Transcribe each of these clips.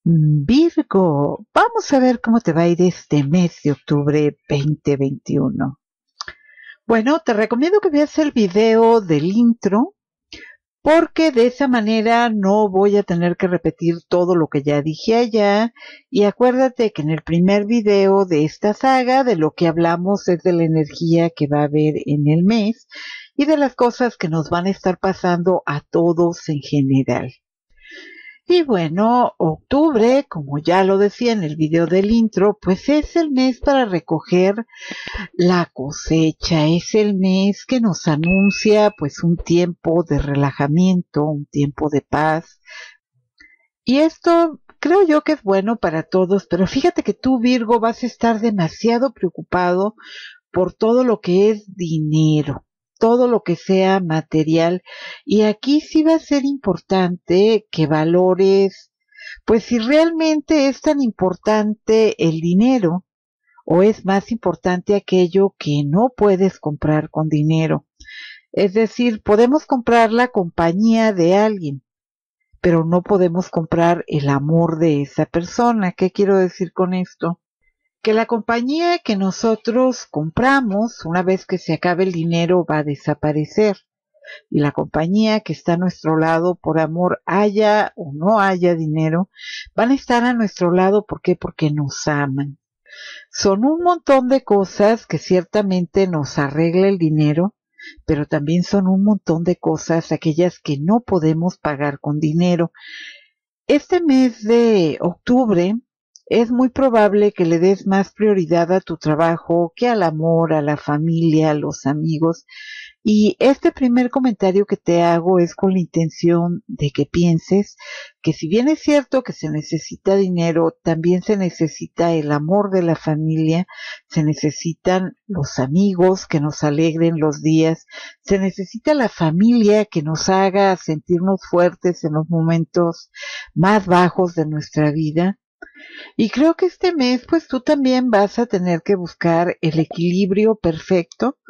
Virgo, vamos a ver cómo te va a ir este mes de octubre 2021. Bueno, te recomiendo que veas el video del intro porque de esa manera no voy a tener que repetir todo lo que ya dije allá. Y acuérdate que en el primer video de esta saga de lo que hablamos es de la energía que va a haber en el mes y de las cosas que nos van a estar pasando a todos en general. Y bueno, octubre, como ya lo decía en el video del intro, pues es el mes para recoger la cosecha, es el mes que nos anuncia pues un tiempo de relajamiento, un tiempo de paz. Y esto creo yo que es bueno para todos, pero fíjate que tú, Virgo, vas a estar demasiado preocupado por todo lo que es dinero, todo lo que sea material. Y aquí sí va a ser importante que valores, pues si realmente es tan importante el dinero o es más importante aquello que no puedes comprar con dinero. Es decir, podemos comprar la compañía de alguien, pero no podemos comprar el amor de esa persona. ¿Qué quiero decir con esto? Que la compañía que nosotros compramos, una vez que se acabe el dinero, va a desaparecer. Y la compañía que está a nuestro lado por amor, haya o no haya dinero, van a estar a nuestro lado. ¿Por qué? Porque nos aman. Son un montón de cosas que ciertamente nos arregla el dinero, pero también son un montón de cosas aquellas que no podemos pagar con dinero. Este mes de octubre es muy probable que le des más prioridad a tu trabajo que al amor, a la familia, a los amigos. Y este primer comentario que te hago es con la intención de que pienses que si bien es cierto que se necesita dinero, también se necesita el amor de la familia, se necesitan los amigos que nos alegren los días, se necesita la familia que nos haga sentirnos fuertes en los momentos más bajos de nuestra vida. Y creo que este mes pues tú también vas a tener que buscar el equilibrio perfecto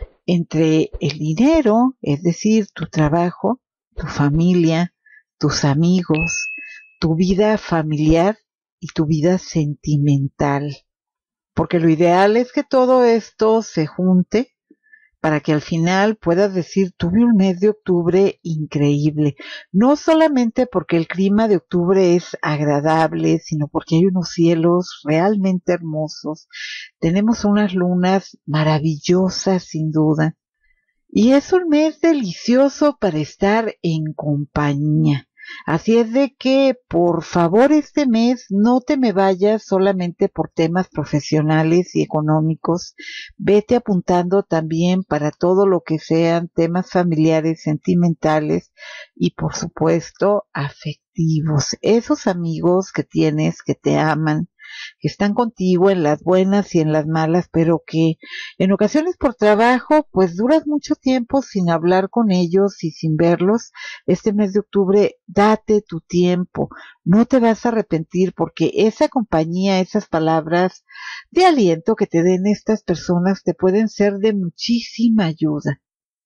entre el dinero, es decir, tu trabajo, tu familia, tus amigos, tu vida familiar y tu vida sentimental. Porque lo ideal es que todo esto se junte para que al final puedas decir, tuve un mes de octubre increíble. No solamente porque el clima de octubre es agradable, sino porque hay unos cielos realmente hermosos. Tenemos unas lunas maravillosas, sin duda. Y es un mes delicioso para estar en compañía. Así es de que, por favor, este mes no te me vayas solamente por temas profesionales y económicos. Vete apuntando también para todo lo que sean temas familiares, sentimentales y, por supuesto, afectivos. Esos amigos que tienes que te aman, que están contigo en las buenas y en las malas, pero que en ocasiones por trabajo, pues duras mucho tiempo sin hablar con ellos y sin verlos. Este mes de octubre, date tu tiempo, no te vas a arrepentir porque esa compañía, esas palabras de aliento que te den estas personas te pueden ser de muchísima ayuda.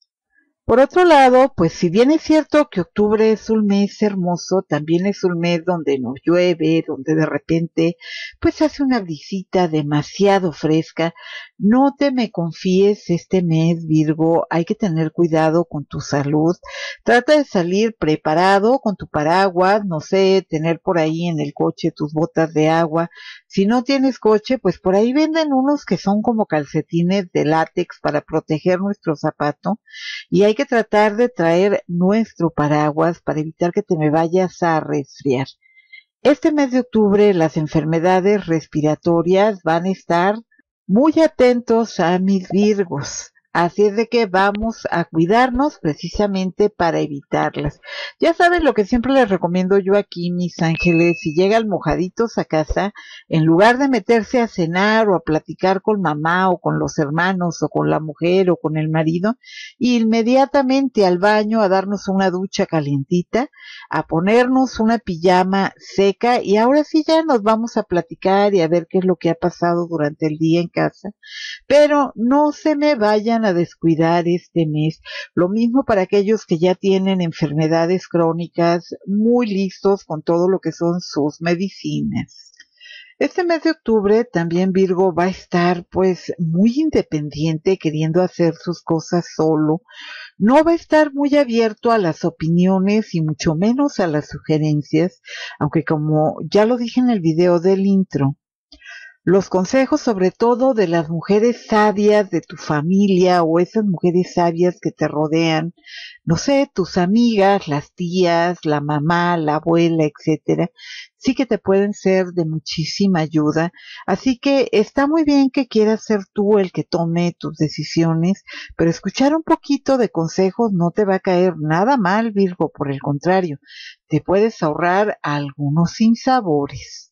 Por otro lado, pues si bien es cierto que octubre es un mes hermoso, también es un mes donde nos llueve, donde de repente pues hace una brisita demasiado fresca. No te me confíes este mes, Virgo, hay que tener cuidado con tu salud. Trata de salir preparado con tu paraguas, no sé, tener por ahí en el coche tus botas de agua. Si no tienes coche, pues por ahí venden unos que son como calcetines de látex para proteger nuestro zapato. Y hay que tratar de traer nuestro paraguas para evitar que te me vayas a resfriar. Este mes de octubre las enfermedades respiratorias van a estar muy atentos a mis Virgos. Así es de que vamos a cuidarnos precisamente para evitarlas. Ya saben lo que siempre les recomiendo yo aquí, mis ángeles, si llegan mojaditos a casa, en lugar de meterse a cenar o a platicar con mamá o con los hermanos o con la mujer o con el marido, inmediatamente al baño a darnos una ducha calientita, a ponernos una pijama seca y ahora sí ya nos vamos a platicar y a ver qué es lo que ha pasado durante el día en casa. Pero no se me vayan vayan a descuidar este mes. Lo mismo para aquellos que ya tienen enfermedades crónicas, muy listos con todo lo que son sus medicinas. Este mes de octubre también Virgo va a estar pues muy independiente, queriendo hacer sus cosas solo. No va a estar muy abierto a las opiniones y mucho menos a las sugerencias, aunque como ya lo dije en el video del intro, los consejos sobre todo de las mujeres sabias de tu familia o esas mujeres sabias que te rodean, no sé, tus amigas, las tías, la mamá, la abuela, etcétera, sí que te pueden ser de muchísima ayuda. Así que está muy bien que quieras ser tú el que tome tus decisiones, pero escuchar un poquito de consejos no te va a caer nada mal, Virgo, por el contrario, te puedes ahorrar algunos sinsabores.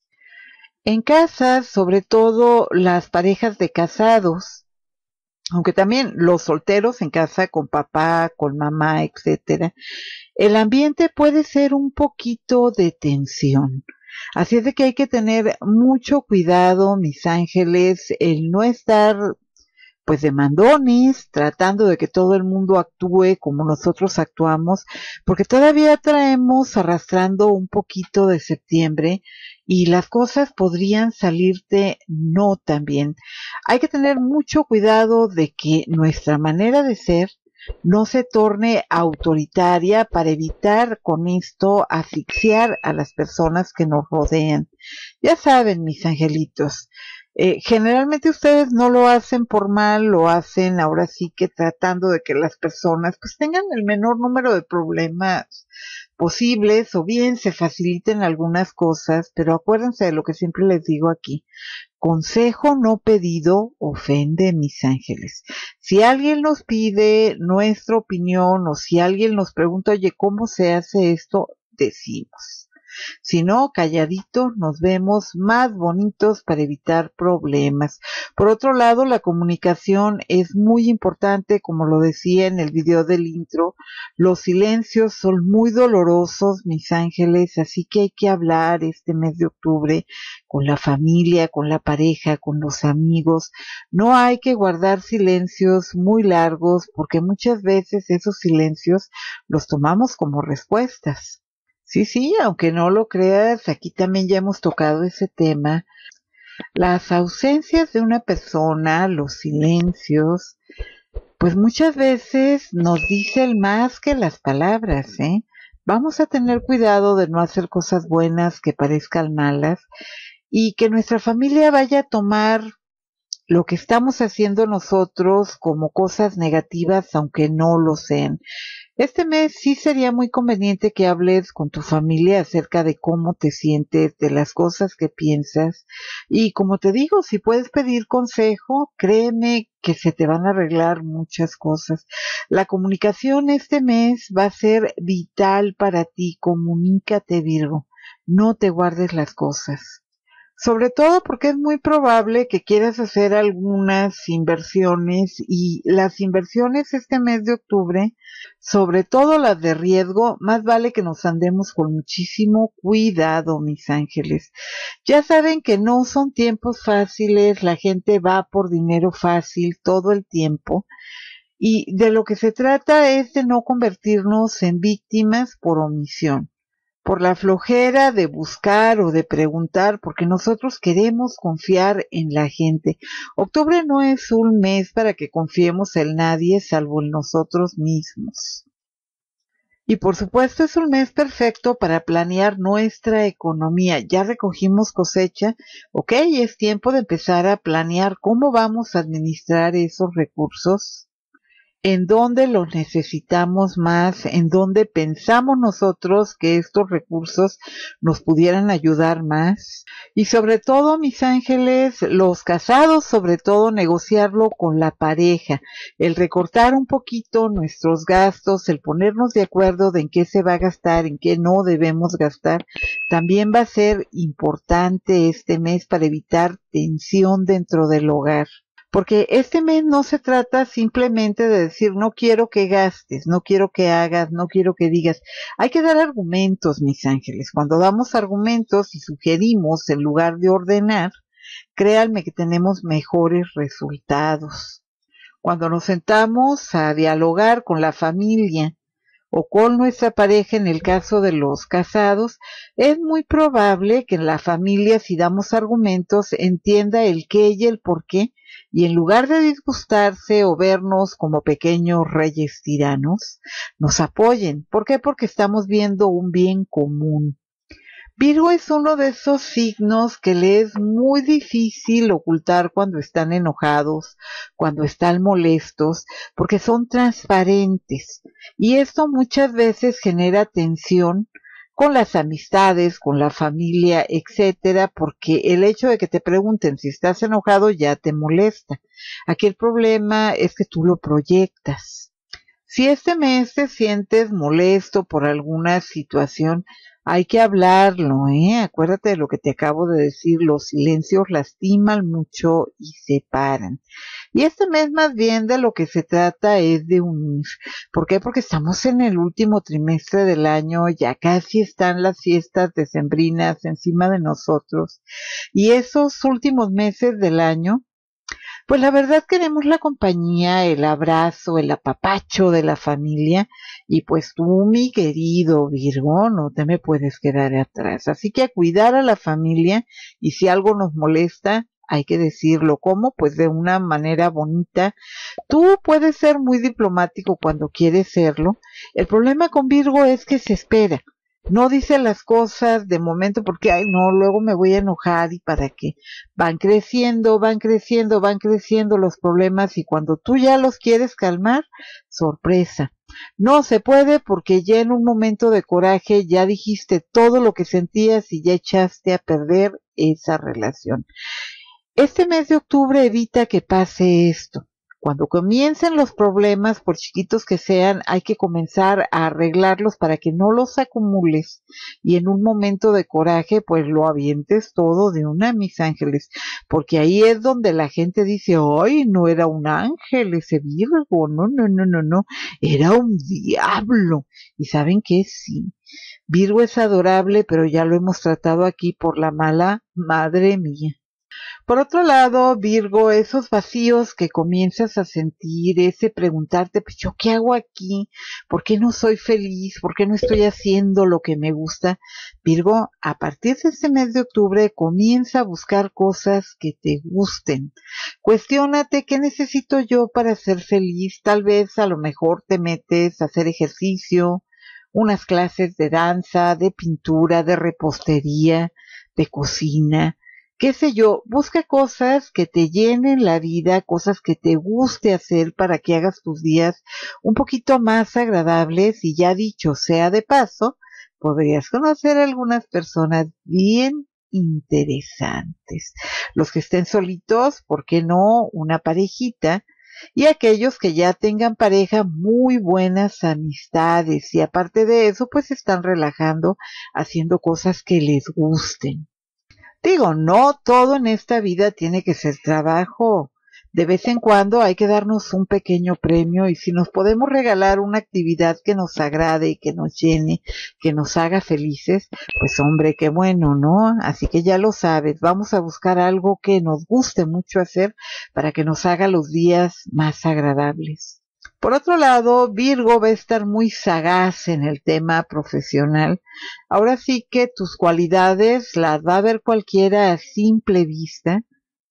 En casa, sobre todo las parejas de casados, aunque también los solteros en casa con papá, con mamá, etcétera, el ambiente puede ser un poquito de tensión. Así es de que hay que tener mucho cuidado, mis ángeles, el no estar pues de mandones, tratando de que todo el mundo actúe como nosotros actuamos, porque todavía traemos arrastrando un poquito de septiembre y las cosas podrían salirte no tan bien. Hay que tener mucho cuidado de que nuestra manera de ser no se torne autoritaria para evitar con esto asfixiar a las personas que nos rodean. Ya saben, mis angelitos, generalmente ustedes no lo hacen por mal, lo hacen ahora sí que tratando de que las personas pues tengan el menor número de problemas posibles o bien se faciliten algunas cosas, pero acuérdense de lo que siempre les digo aquí. Consejo no pedido ofende, mis ángeles. Si alguien nos pide nuestra opinión o si alguien nos pregunta, oye, ¿cómo se hace esto? Decimos. Si no, calladitos nos vemos más bonitos para evitar problemas. Por otro lado, la comunicación es muy importante, como lo decía en el video del intro. Los silencios son muy dolorosos, mis ángeles, así que hay que hablar este mes de octubre con la familia, con la pareja, con los amigos. No hay que guardar silencios muy largos porque muchas veces esos silencios los tomamos como respuestas. Sí, sí, aunque no lo creas, aquí también ya hemos tocado ese tema. Las ausencias de una persona, los silencios, pues muchas veces nos dicen más que las palabras, ¿eh? Vamos a tener cuidado de no hacer cosas buenas que parezcan malas y que nuestra familia vaya a tomar lo que estamos haciendo nosotros como cosas negativas, aunque no lo sean. Este mes sí sería muy conveniente que hables con tu familia acerca de cómo te sientes, de las cosas que piensas. Y como te digo, si puedes pedir consejo, créeme que se te van a arreglar muchas cosas. La comunicación este mes va a ser vital para ti. Comunícate, Virgo. No te guardes las cosas. Sobre todo porque es muy probable que quieras hacer algunas inversiones y las inversiones este mes de octubre, sobre todo las de riesgo, más vale que nos andemos con muchísimo cuidado, mis ángeles. Ya saben que no son tiempos fáciles, la gente va por dinero fácil todo el tiempo y de lo que se trata es de no convertirnos en víctimas por omisión, por la flojera de buscar o de preguntar, porque nosotros queremos confiar en la gente. Octubre no es un mes para que confiemos en nadie salvo en nosotros mismos. Y por supuesto es un mes perfecto para planear nuestra economía. Ya recogimos cosecha, ok, es tiempo de empezar a planear cómo vamos a administrar esos recursos, en dónde los necesitamos más, en dónde pensamos nosotros que estos recursos nos pudieran ayudar más. Y sobre todo, mis ángeles, los casados, sobre todo negociarlo con la pareja, el recortar un poquito nuestros gastos, el ponernos de acuerdo de en qué se va a gastar, en qué no debemos gastar, también va a ser importante este mes para evitar tensión dentro del hogar. Porque este mes no se trata simplemente de decir no quiero que gastes, no quiero que hagas, no quiero que digas. Hay que dar argumentos, mis ángeles. Cuando damos argumentos y sugerimos en lugar de ordenar, créanme que tenemos mejores resultados. Cuando nos sentamos a dialogar con la familia o con nuestra pareja, en el caso de los casados, es muy probable que en la familia, si damos argumentos, entienda el qué y el por qué, y en lugar de disgustarse o vernos como pequeños reyes tiranos, nos apoyen. ¿Por qué? Porque estamos viendo un bien común. Virgo es uno de esos signos que le es muy difícil ocultar cuando están enojados, cuando están molestos, porque son transparentes. Y esto muchas veces genera tensión con las amistades, con la familia, etcétera, porque el hecho de que te pregunten si estás enojado ya te molesta. Aquí el problema es que tú lo proyectas. Si este mes te sientes molesto por alguna situación, hay que hablarlo, ¿eh? Acuérdate de lo que te acabo de decir, los silencios lastiman mucho y separan. Y este mes más bien de lo que se trata es de unir. ¿Por qué? Porque estamos en el último trimestre del año, ya casi están las fiestas decembrinas encima de nosotros. Y esos últimos meses del año, pues la verdad queremos la compañía, el abrazo, el apapacho de la familia, y pues tú, mi querido Virgo, no te me puedes quedar atrás. Así que a cuidar a la familia, y si algo nos molesta, hay que decirlo. ¿Cómo? Pues de una manera bonita. Tú puedes ser muy diplomático cuando quieres serlo. El problema con Virgo es que se espera. No dice las cosas de momento porque, ay, no, luego me voy a enojar y para qué. Van creciendo, van creciendo, van creciendo los problemas, y cuando tú ya los quieres calmar, sorpresa. No se puede porque ya en un momento de coraje ya dijiste todo lo que sentías y ya echaste a perder esa relación. Este mes de octubre evita que pase esto. Cuando comiencen los problemas, por chiquitos que sean, hay que comenzar a arreglarlos para que no los acumules y en un momento de coraje pues lo avientes todo de una, mis ángeles, porque ahí es donde la gente dice, ay, no era un ángel ese Virgo, no, no, no, no, no, era un diablo. Y saben que sí, Virgo es adorable, pero ya lo hemos tratado aquí por la mala, madre mía. Por otro lado, Virgo, esos vacíos que comienzas a sentir, ese preguntarte, pues yo qué hago aquí, ¿por qué no soy feliz? ¿Por qué no estoy haciendo lo que me gusta? Virgo, a partir de este mes de octubre comienza a buscar cosas que te gusten. Cuestiónate qué necesito yo para ser feliz. Tal vez a lo mejor te metes a hacer ejercicio, unas clases de danza, de pintura, de repostería, de cocina, qué sé yo, busca cosas que te llenen la vida, cosas que te guste hacer para que hagas tus días un poquito más agradables, y ya dicho sea de paso, podrías conocer a algunas personas bien interesantes. Los que estén solitos, ¿por qué no una parejita? Y aquellos que ya tengan pareja, muy buenas amistades, y aparte de eso, pues están relajando, haciendo cosas que les gusten. Digo, no todo en esta vida tiene que ser trabajo. De vez en cuando hay que darnos un pequeño premio, y si nos podemos regalar una actividad que nos agrade y que nos llene, que nos haga felices, pues hombre, qué bueno, ¿no? Así que ya lo sabes, vamos a buscar algo que nos guste mucho hacer para que nos haga los días más agradables. Por otro lado, Virgo va a estar muy sagaz en el tema profesional. Ahora sí que tus cualidades las va a ver cualquiera a simple vista,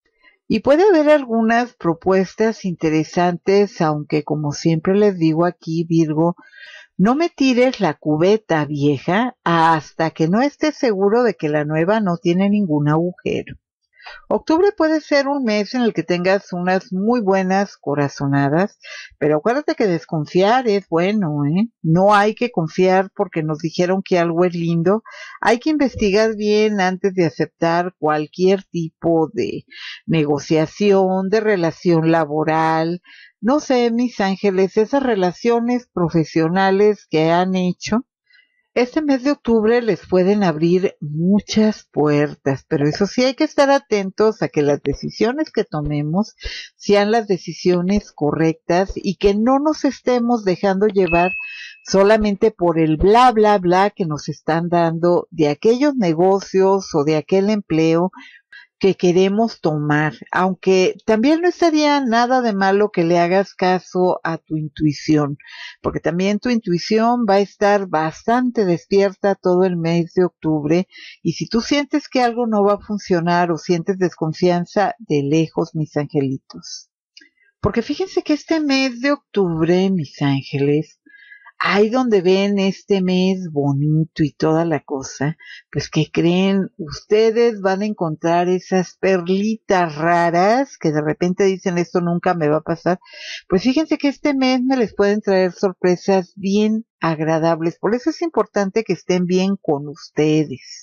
y puede haber algunas propuestas interesantes, aunque como siempre les digo aquí, Virgo, no me tires la cubeta vieja hasta que no estés seguro de que la nueva no tiene ningún agujero. Octubre puede ser un mes en el que tengas unas muy buenas corazonadas, pero acuérdate que desconfiar es bueno, ¿eh? No hay que confiar porque nos dijeron que algo es lindo. Hay que investigar bien antes de aceptar cualquier tipo de negociación, de relación laboral. No sé, mis ángeles, esas relaciones profesionales que han hecho este mes de octubre les pueden abrir muchas puertas, pero eso sí, hay que estar atentos a que las decisiones que tomemos sean las decisiones correctas, y que no nos estemos dejando llevar solamente por el bla bla bla que nos están dando de aquellos negocios o de aquel empleo que queremos tomar, aunque también no estaría nada de malo que le hagas caso a tu intuición, porque también tu intuición va a estar bastante despierta todo el mes de octubre, y si tú sientes que algo no va a funcionar o sientes desconfianza, de lejos, mis angelitos. Porque fíjense que este mes de octubre, mis ángeles, ahí donde ven este mes bonito y toda la cosa, pues que creen, ustedes van a encontrar esas perlitas raras que de repente dicen esto nunca me va a pasar. Pues fíjense que este mes me les pueden traer sorpresas bien agradables. Por eso es importante que estén bien con ustedes.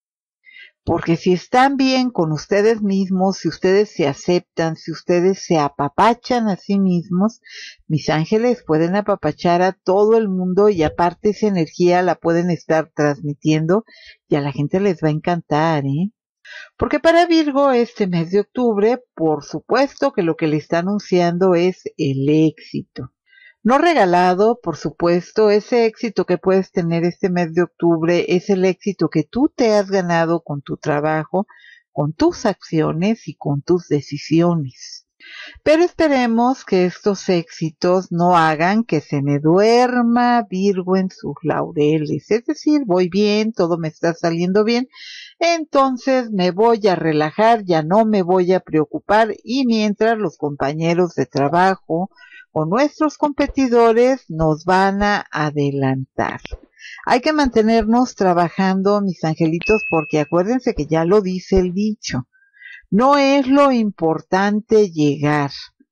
Porque si están bien con ustedes mismos, si ustedes se aceptan, si ustedes se apapachan a sí mismos, mis ángeles pueden apapachar a todo el mundo y aparte esa energía la pueden estar transmitiendo y a la gente les va a encantar, ¿eh? Porque para Virgo este mes de octubre, por supuesto que lo que le está anunciando es el éxito. No regalado, por supuesto, ese éxito que puedes tener este mes de octubre es el éxito que tú te has ganado con tu trabajo, con tus acciones y con tus decisiones. Pero esperemos que estos éxitos no hagan que se me duerma Virgo en sus laureles. Es decir, voy bien, todo me está saliendo bien, entonces me voy a relajar, ya no me voy a preocupar y mientras los compañeros de trabajo o nuestros competidores nos van a adelantar. Hay que mantenernos trabajando, mis angelitos, porque acuérdense que ya lo dice el dicho. No es lo importante llegar.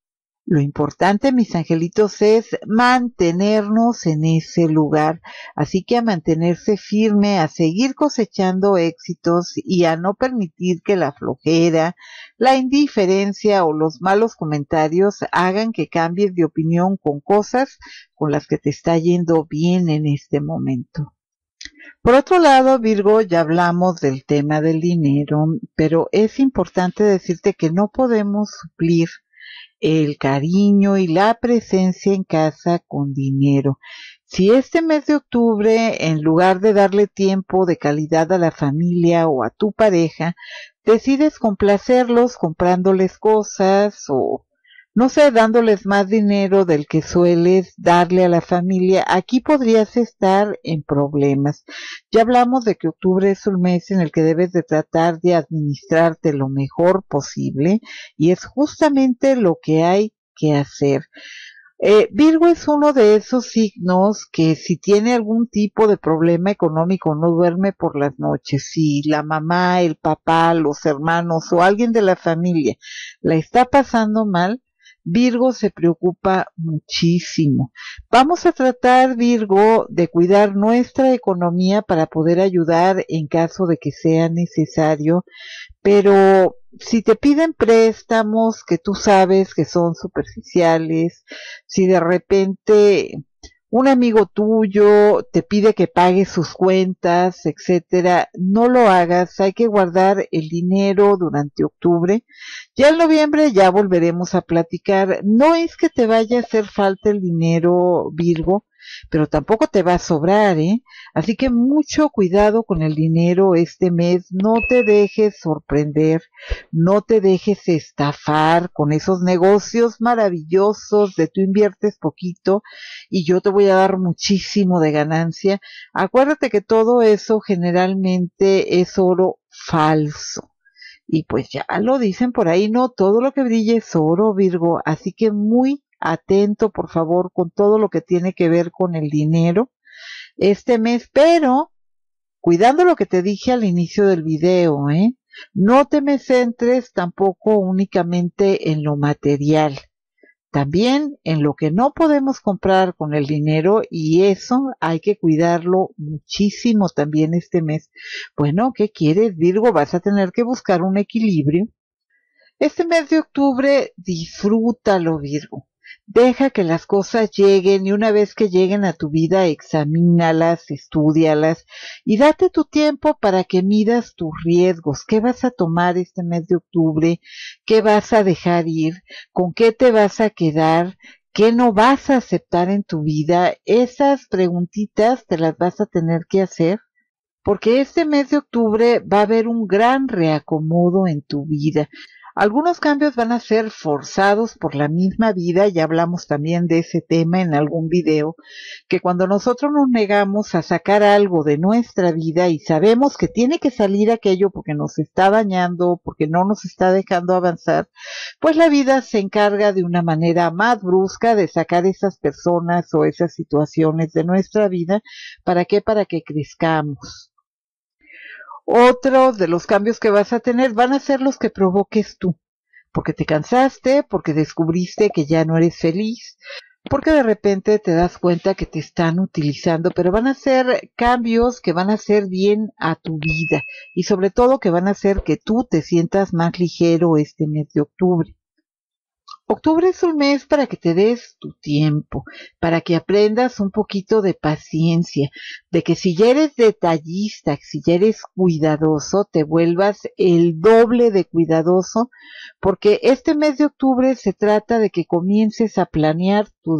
Lo importante, mis angelitos, es mantenernos en ese lugar. Así que a mantenerse firme, a seguir cosechando éxitos y a no permitir que la flojera, la indiferencia o los malos comentarios hagan que cambies de opinión con cosas con las que te está yendo bien en este momento. Por otro lado, Virgo, ya hablamos del tema del dinero, pero es importante decirte que no podemos suplir el cariño y la presencia en casa con dinero. Si este mes de octubre, en lugar de darle tiempo de calidad a la familia o a tu pareja, decides complacerlos comprándoles cosas o, no sé, dándoles más dinero del que sueles darle a la familia, aquí podrías estar en problemas. Ya hablamos de que octubre es un mes en el que debes de tratar de administrarte lo mejor posible y es justamente lo que hay que hacer. Virgo es uno de esos signos que si tiene algún tipo de problema económico no duerme por las noches. Si la mamá, el papá, los hermanos o alguien de la familia la está pasando mal, Virgo se preocupa muchísimo. Vamos a tratar, Virgo, de cuidar nuestra economía para poder ayudar en caso de que sea necesario, pero si te piden préstamos que tú sabes que son superficiales, si de repente un amigo tuyo te pide que pagues sus cuentas, etcétera, no lo hagas, hay que guardar el dinero durante octubre. Ya en noviembre ya volveremos a platicar. No es que te vaya a hacer falta el dinero, Virgo, pero tampoco te va a sobrar, ¿eh? Así que mucho cuidado con el dinero este mes, no te dejes sorprender, no te dejes estafar con esos negocios maravillosos de tú inviertes poquito y yo te voy a dar muchísimo de ganancia. Acuérdate que todo eso generalmente es oro falso. Y pues ya lo dicen por ahí, no todo lo que brilla es oro, Virgo, así que muy atento, por favor, con todo lo que tiene que ver con el dinero este mes, pero cuidando lo que te dije al inicio del video, ¿eh? No te me centres tampoco únicamente en lo material, también en lo que no podemos comprar con el dinero y eso hay que cuidarlo muchísimo también este mes. Bueno, ¿qué quieres, Virgo? Vas a tener que buscar un equilibrio. Este mes de octubre, disfrútalo, Virgo. Deja que las cosas lleguen y una vez que lleguen a tu vida, examínalas, estúdialas y date tu tiempo para que midas tus riesgos. ¿Qué vas a tomar este mes de octubre? ¿Qué vas a dejar ir? ¿Con qué te vas a quedar? ¿Qué no vas a aceptar en tu vida? Esas preguntitas te las vas a tener que hacer porque este mes de octubre va a haber un gran reacomodo en tu vida. Algunos cambios van a ser forzados por la misma vida, ya hablamos también de ese tema en algún video, que cuando nosotros nos negamos a sacar algo de nuestra vida y sabemos que tiene que salir aquello porque nos está dañando, porque no nos está dejando avanzar, pues la vida se encarga de una manera más brusca de sacar esas personas o esas situaciones de nuestra vida. ¿Para qué? Para que crezcamos. Otro de los cambios que vas a tener van a ser los que provoques tú, porque te cansaste, porque descubriste que ya no eres feliz, porque de repente te das cuenta que te están utilizando, pero van a ser cambios que van a hacer bien a tu vida y sobre todo que van a hacer que tú te sientas más ligero este mes de octubre. Octubre es un mes para que te des tu tiempo, para que aprendas un poquito de paciencia, de que si ya eres detallista, si ya eres cuidadoso, te vuelvas el doble de cuidadoso, porque este mes de octubre se trata de que comiences a planear tu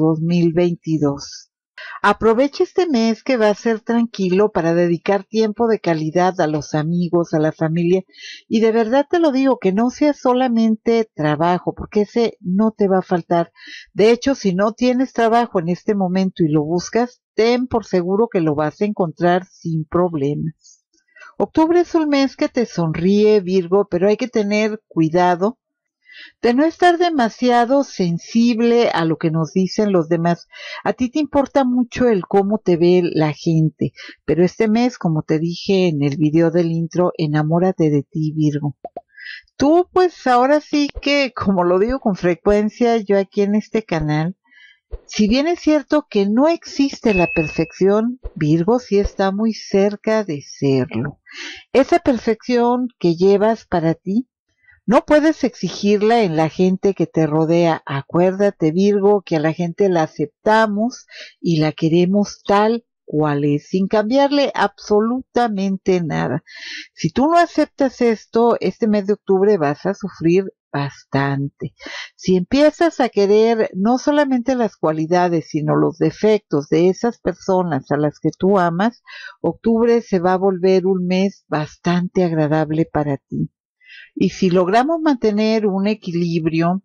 2022. Aprovecha este mes que va a ser tranquilo para dedicar tiempo de calidad a los amigos, a la familia, y de verdad te lo digo, que no sea solamente trabajo, porque ese no te va a faltar. De hecho, si no tienes trabajo en este momento y lo buscas, ten por seguro que lo vas a encontrar sin problemas. Octubre es un mes que te sonríe, Virgo, pero hay que tener cuidado de no estar demasiado sensible a lo que nos dicen los demás. A ti te importa mucho el cómo te ve la gente, pero este mes, como te dije en el video del intro, enamórate de ti, Virgo. Tú, pues ahora sí que, como lo digo con frecuencia yo aquí en este canal, si bien es cierto que no existe la perfección, Virgo sí está muy cerca de serlo. Esa perfección que llevas para ti, no puedes exigirla en la gente que te rodea. Acuérdate, Virgo, que a la gente la aceptamos y la queremos tal cual es, sin cambiarle absolutamente nada. Si tú no aceptas esto, este mes de octubre vas a sufrir bastante. Si empiezas a querer no solamente las cualidades, sino los defectos de esas personas a las que tú amas, octubre se va a volver un mes bastante agradable para ti. Y si logramos mantener un equilibrio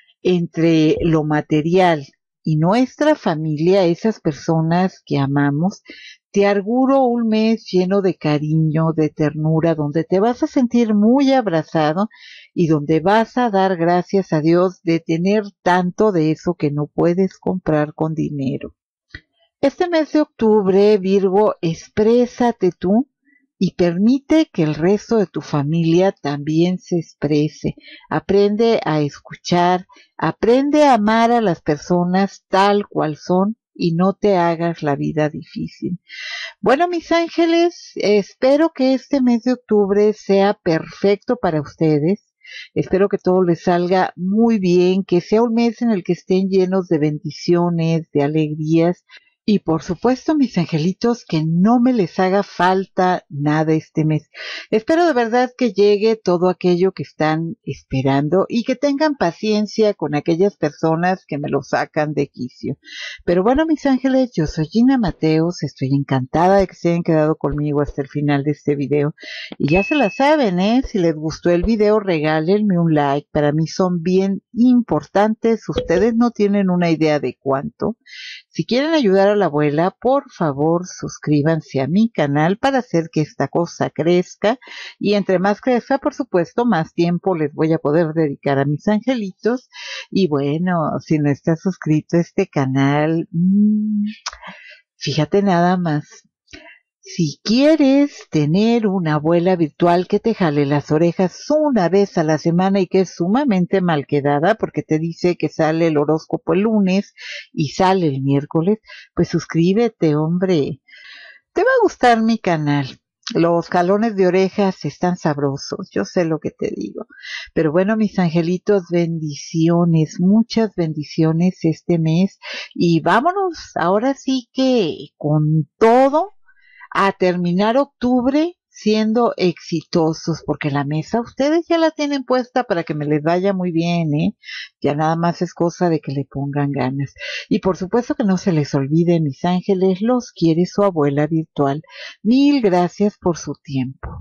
entre lo material y nuestra familia, esas personas que amamos, te auguro un mes lleno de cariño, de ternura, donde te vas a sentir muy abrazado y donde vas a dar gracias a Dios de tener tanto de eso que no puedes comprar con dinero. Este mes de octubre, Virgo, exprésate tú y permite que el resto de tu familia también se exprese. Aprende a escuchar, aprende a amar a las personas tal cual son y no te hagas la vida difícil. Bueno, mis ángeles, espero que este mes de octubre sea perfecto para ustedes. Espero que todo les salga muy bien, que sea un mes en el que estén llenos de bendiciones, de alegrías. Y por supuesto, mis angelitos, que no me les haga falta nada este mes. Espero de verdad que llegue todo aquello que están esperando y que tengan paciencia con aquellas personas que me lo sacan de quicio. Pero bueno, mis ángeles, yo soy Gina Mateos, estoy encantada de que se hayan quedado conmigo hasta el final de este video. Y ya se la saben, si les gustó el video, regálenme un like. Para mí son bien importantes, ustedes no tienen una idea de cuánto. Si quieren ayudar a la abuela, por favor suscríbanse a mi canal para hacer que esta cosa crezca y entre más crezca, por supuesto, más tiempo les voy a poder dedicar a mis angelitos. Y bueno, si no estás suscrito a este canal, fíjate nada más. Si quieres tener una abuela virtual que te jale las orejas una vez a la semana y que es sumamente mal quedada porque te dice que sale el horóscopo el lunes y sale el miércoles, pues suscríbete, hombre. Te va a gustar mi canal. Los jalones de orejas están sabrosos, yo sé lo que te digo. Pero bueno, mis angelitos, bendiciones, muchas bendiciones este mes. Y vámonos, ahora sí que con todo, a terminar octubre siendo exitosos, porque la mesa ustedes ya la tienen puesta para que me les vaya muy bien, ¿eh? Ya nada más es cosa de que le pongan ganas. Y por supuesto que no se les olvide, mis ángeles, los quiere su abuela virtual. Mil gracias por su tiempo.